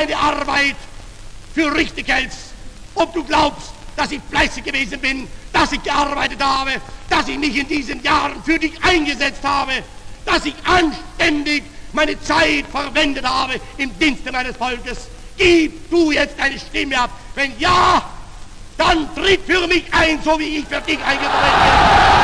meine Arbeit für richtig hältst, ob du glaubst, dass ich fleißig gewesen bin, dass ich gearbeitet habe, dass ich mich in diesen Jahren für dich eingesetzt habe, dass ich anständig meine Zeit verwendet habe im Dienste meines Volkes. Gib du jetzt deine Stimme ab. Wenn ja, dann tritt für mich ein, so wie ich für dich eingetreten bin.